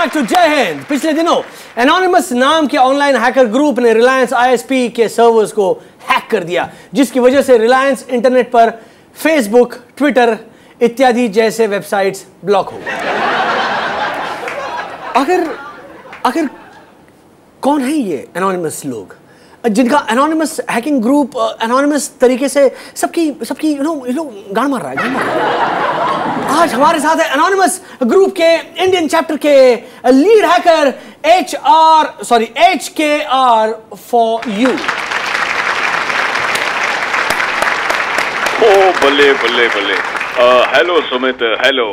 Back to जय हिंद। पिछले दिनों एनोनिमस नाम के ऑनलाइन हैकर ग्रुप ने रिलायंस आईएसपी के सर्वर्स को हैक कर दिया, जिसकी वजह से रिलायंस इंटरनेट पर फेसबुक, ट्विटर इत्यादि जैसे वेबसाइट्स ब्लॉक हो गए। अगर कौन है ये एनोनिमस लोग जिनका एनोनिमस हैकिंग ग्रुप एनोनिमस तरीके से सबकी यू नो गाड़ मार रहा है। आज हमारे साथ है एनोनिमस ग्रुप के इंडियन चैप्टर के lead hacker HKR for you. ओ बल्ले बल्ले बल्ले। Hello Sumit. Hello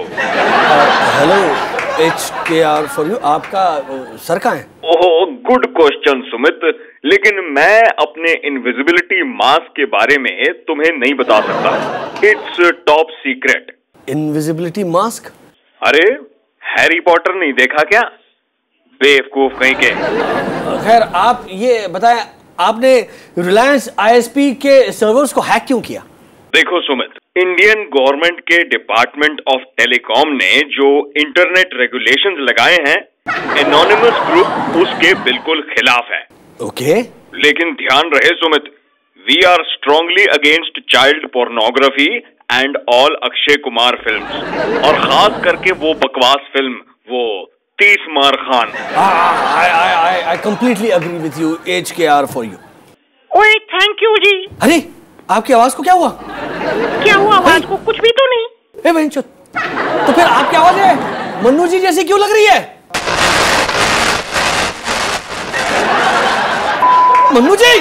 HKR for you. आपका सर कहाँ है? ओह गुड क्वेश्चन सुमित, लेकिन मैं अपने इनविजिबिलिटी मास्क के बारे में तुम्हें नहीं बता सकता। It's top secret. Invisibility mask? अरे हैरी पॉटर नहीं देखा क्या? बेवकूफ कहीं के। खैर आप ये बताएं, आपने रिलायंस आईएसपी के सर्वर्स को हैक क्यों किया? देखो सुमित, इंडियन गवर्नमेंट के डिपार्टमेंट ऑफ टेलीकॉम ने जो इंटरनेट रेगुलेशंस लगाए हैं, एनोनिमस ग्रुप उसके बिल्कुल खिलाफ है। ओके। लेकिन ध्यान रहे Sumit, we are strongly against child pornography and all Akshay Kumar films, और खास करके वो बकवास फिल्म, वो 30 Maar Khan. I completely agree with you, HKR for you। ओए थैंक यू जी। अरे आपकी आवाज को क्या हुआ? क्या हुआ आवाज को? कुछ भी तो नहीं। ए बहन चोद, तो फिर आपकी आवाज है मन्नू जी जैसी क्यों लग रही है? मन्नू जी!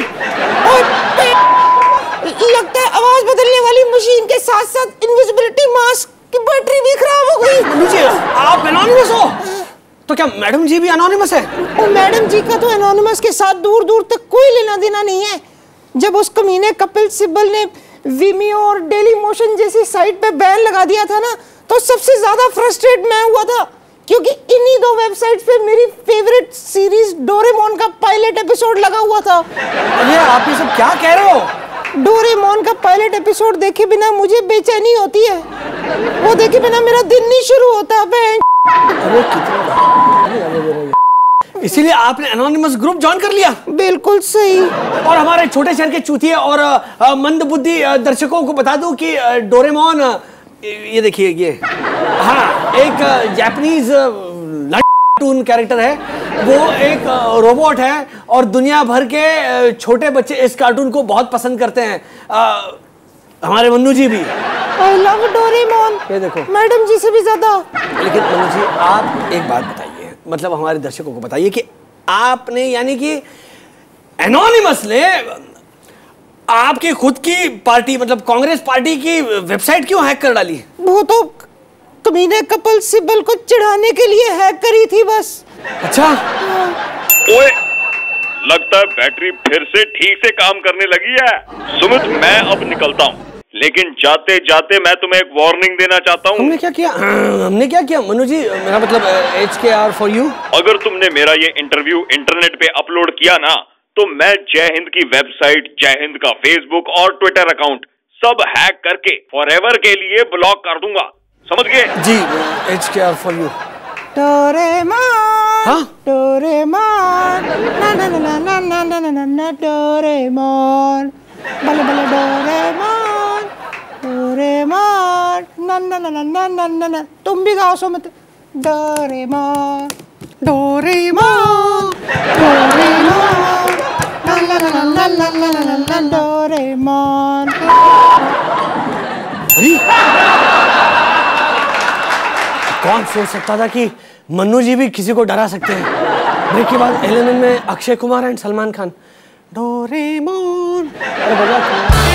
लगता है आवाज बदलने वाली मशीन के साथ साथ इनविजिबिलिटी मास्क की बैटरी भी खराब हो गई। मन्नू जी आप एनोनिमस हो? तो क्या मैडम जी भी एनोनिमस है? और मैडम जी का तो एनोनिमस के साथ दूर दूर तक कोई लेना देना नहीं है। जब उस कमीने कपिल सिब्बल ने विमियो और डेली मोशन जैसी साइट पे बैन लगा दिया था ना, तो सबसे ज्यादा फ्रस्ट्रेट मैं हुआ था, क्योंकि इन्हीं दो वेबसाइट्स पे मेरी फेवरेट सीरीज डोरेमोन का पायलट एपिसोड लगा हुआ था। अरे आप ये सब क्या कह रहे हो? डोरेमोन का पायलट एपिसोड देखे बिना मुझे बेचैनी होती है। वो देखे बिना मेरा दिन नहीं शुरू होता। अरे कितना, इसीलिए आपने एनोनिमस ग्रुप ज्वाइन कर लिया? बिल्कुल सही। और हमारे छोटे शहर के चूतिए और मंदबुद्धि दर्शकों को बता दूं कि डोरेमोन, ये देखिए ये, हाँ, एक जापानीज कार्टून कैरेक्टर है। वो एक रोबोट है और दुनिया भर के छोटे बच्चे इस कार्टून को बहुत पसंद करते हैं। हमारे मन्नू जी भी। I love Doraemon. ये देखो, मैडम जी से भी ज्यादा। लेकिन मन्नू जी आप एक बात बताइए, मतलब हमारे दर्शकों को बताइए कि आपने, यानी कि एनोनिमस ने आपकी खुद की पार्टी मतलब कांग्रेस पार्टी की वेबसाइट क्यों हैक कर डाली? वो तो कमीने कपिल सिब्बल को चिढ़ाने के लिए हैक करी थी बस। अच्छा। ओए लगता है बैटरी फिर से ठीक से काम करने लगी है। सुमित मैं अब निकलता हूँ, लेकिन जाते जाते मैं तुम्हें एक वार्निंग देना चाहता हूँ। हमने क्या किया मनु जी? मेरा मतलब HKR फॉर यू। अगर तुमने मेरा ये इंटरव्यू इंटरनेट पे अपलोड किया ना, तो मैं जय हिंद की वेबसाइट, जय हिंद का फेसबुक और ट्विटर अकाउंट सब हैक करके फॉरएवर के लिए ब्लॉक कर दूंगा। समझ गए? जी, HKR फॉर यू। डोरेमोन, हाँ? डोरेमोन, ना ना ना ना ना ना ना ना डोरेमोन, बल्ले बल्ले डोरेमोन, डोरेमोन, ना ना ना ना ना ना ना। तुम भी गाओ सुमित। डोरेमोन, डोरेमोन, डोरेमोन, ना ना ना ना ना ना ना डोरेमोन। कौन सोच सकता था कि मन्नू जी भी किसी को डरा सकते हैं। ब्रेक के बाद एलेन में अक्षय कुमार एंड सलमान खान। डोरेमोन।